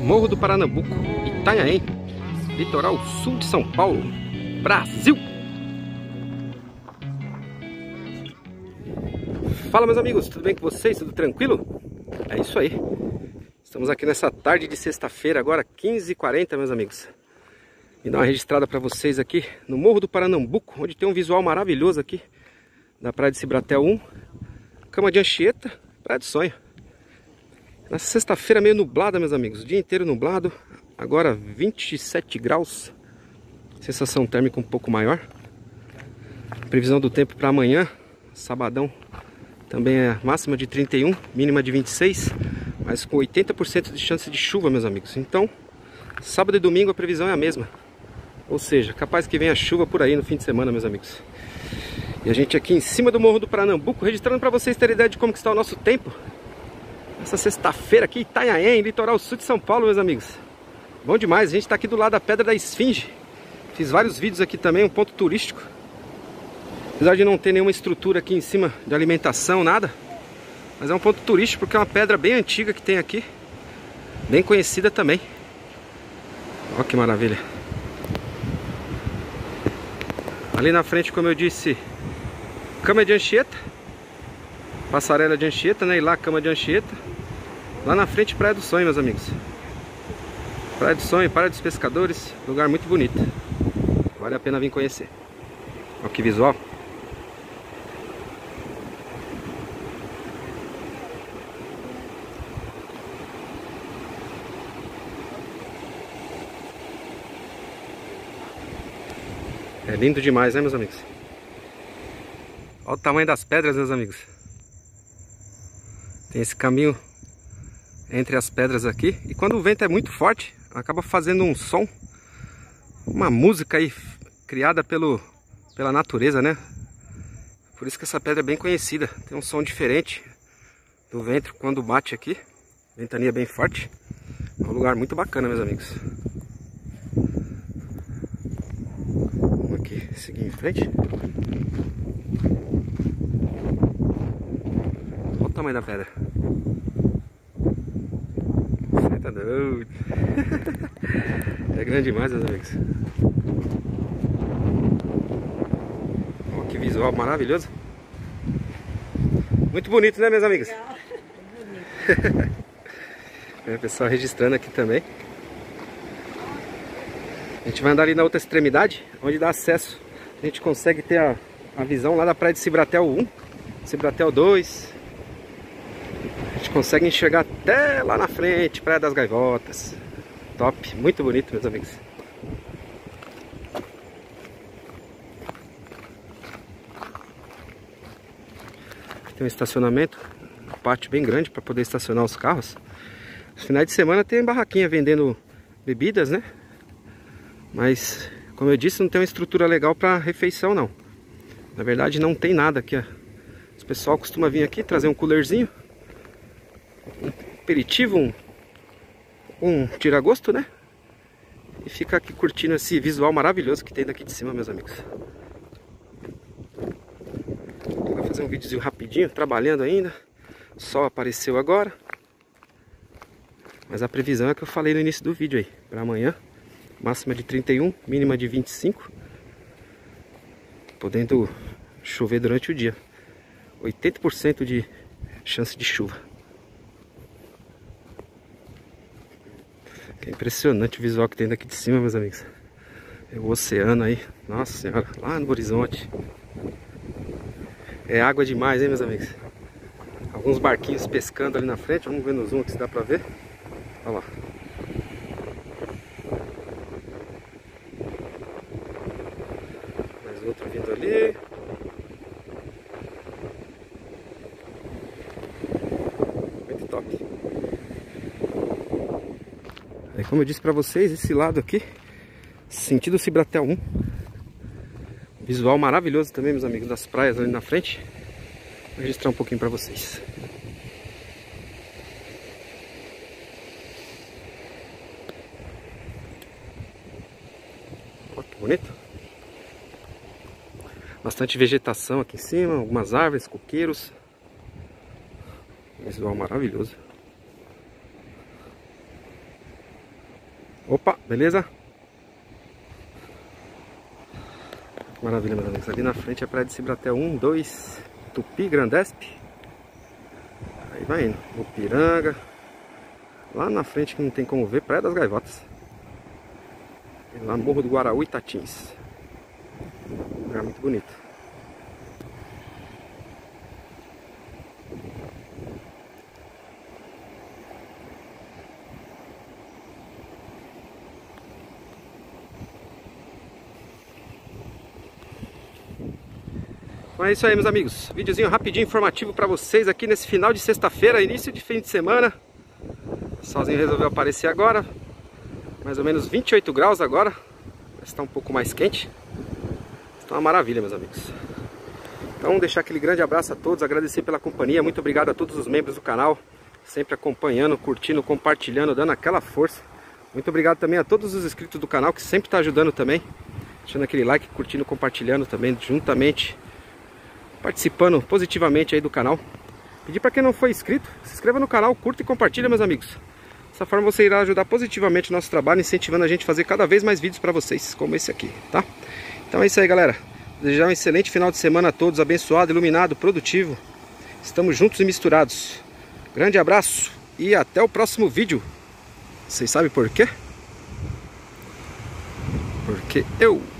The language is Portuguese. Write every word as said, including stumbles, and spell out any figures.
Morro do Paranambuco, Itanhaém, litoral sul de São Paulo, Brasil. Fala, meus amigos, tudo bem com vocês? Tudo tranquilo? É isso aí. Estamos aqui nessa tarde de sexta-feira, agora quinze e quarenta, meus amigos. E dar uma registrada para vocês aqui no Morro do Paranambuco, onde tem um visual maravilhoso aqui da Praia de Cibratel um, Cama de Anchieta, Praia do Sonho. Nessa sexta-feira meio nublada, meus amigos, o dia inteiro nublado, agora vinte e sete graus, sensação térmica um pouco maior. Previsão do tempo para amanhã, sabadão, também é máxima de trinta e um, mínima de vinte e seis, mas com oitenta por cento de chance de chuva, meus amigos. Então, sábado e domingo a previsão é a mesma, ou seja, capaz que venha chuva por aí no fim de semana, meus amigos. E a gente aqui em cima do Morro do Paranambuco, registrando para vocês terem ideia de como que está o nosso tempo. Essa sexta-feira aqui, Itanhaém, litoral sul de São Paulo, meus amigos. Bom demais, a gente está aqui do lado da Pedra da Esfinge. Fiz vários vídeos aqui também, um ponto turístico. Apesar de não ter nenhuma estrutura aqui em cima de alimentação, nada. Mas é um ponto turístico porque é uma pedra bem antiga que tem aqui. Bem conhecida também. Olha que maravilha. Ali na frente, como eu disse, Cama de Anchieta. Passarela de Anchieta, né? E lá Cama de Anchieta. Lá na frente, Praia do Sonho, meus amigos. Praia do Sonho, Praia dos Pescadores. Lugar muito bonito. Vale a pena vir conhecer. Olha que visual. É lindo demais, né, meus amigos? Olha o tamanho das pedras, meus amigos. Tem esse caminho entre as pedras aqui. E quando o vento é muito forte, acaba fazendo um som, uma música aí criada pelo, pela natureza, né? Por isso que essa pedra é bem conhecida. Tem um som diferente do vento quando bate aqui. Ventania bem forte. É um lugar muito bacana, meus amigos. Vamos aqui seguir em frente. Olha o tamanho da pedra. Você tá doido. É grande demais, meus amigos. Olha que visual maravilhoso. Muito bonito, né, meus amigos? Legal. Bonito. É, pessoal registrando aqui também. A gente vai andar ali na outra extremidade, onde dá acesso. A gente consegue ter a, a visão lá da Praia de Cibratel um, Cibratel dois. A gente consegue enxergar até lá na frente, Praia das Gaivotas. Top, muito bonito, meus amigos. Aqui tem um estacionamento, um pátio bem grande para poder estacionar os carros. Nos finais de semana tem barraquinha vendendo bebidas, né? Mas, como eu disse, não tem uma estrutura legal para refeição, não. Na verdade, não tem nada aqui, ó. O pessoal costuma vir aqui, trazer um coolerzinho, um aperitivo, um, um tira-gosto, né? E fica aqui curtindo esse visual maravilhoso que tem daqui de cima, meus amigos. Vou fazer um videozinho rapidinho, trabalhando ainda. O sol apareceu agora. Mas a previsão é a que eu falei no início do vídeo aí, para amanhã. Máxima de trinta e um, mínima de vinte e cinco. Podendo chover durante o dia. oitenta por cento de chance de chuva. É impressionante o visual que tem daqui de cima, meus amigos. É o oceano aí. Nossa senhora, lá no horizonte. É água demais, hein, meus amigos. Alguns barquinhos pescando ali na frente. Vamos ver no zoom aqui se dá pra ver. Olha lá. Outro vindo ali. Muito top. Aí, como eu disse pra vocês, esse lado aqui, sentido Cibratel um. Visual maravilhoso também, meus amigos, das praias ali na frente. Vou registrar um pouquinho pra vocês. Olha que bonito. Bastante vegetação aqui em cima, algumas árvores, coqueiros. Visual maravilhoso. Opa, beleza? Maravilha, meus amigos. Ali na frente é a praia de Cibratel um, dois, Tupi, Grandesp. Aí vai indo. Upiranga. Lá na frente que não tem como ver, Praia das Gaivotas. E lá Morro do Guaraú e Tatins. Um lugar muito bonito. Então é isso aí, meus amigos. Videozinho rapidinho, informativo para vocês aqui nesse final de sexta-feira, início de fim de semana. O solzinho resolveu aparecer agora. Mais ou menos vinte e oito graus agora. Está um pouco mais quente. Está uma maravilha, meus amigos. Então deixar aquele grande abraço a todos, agradecer pela companhia. Muito obrigado a todos os membros do canal, sempre acompanhando, curtindo, compartilhando, dando aquela força. Muito obrigado também a todos os inscritos do canal, que sempre está ajudando também, deixando aquele like, curtindo, compartilhando também, juntamente, participando positivamente aí do canal. Pedir para quem não foi inscrito, se inscreva no canal, curta e compartilha, meus amigos. Dessa forma você irá ajudar positivamente o nosso trabalho, incentivando a gente a fazer cada vez mais vídeos para vocês, como esse aqui, tá? Então é isso aí, galera. Desejar um excelente final de semana a todos, abençoado, iluminado, produtivo. Estamos juntos e misturados. Grande abraço e até o próximo vídeo. Vocês sabem por quê? Porque eu...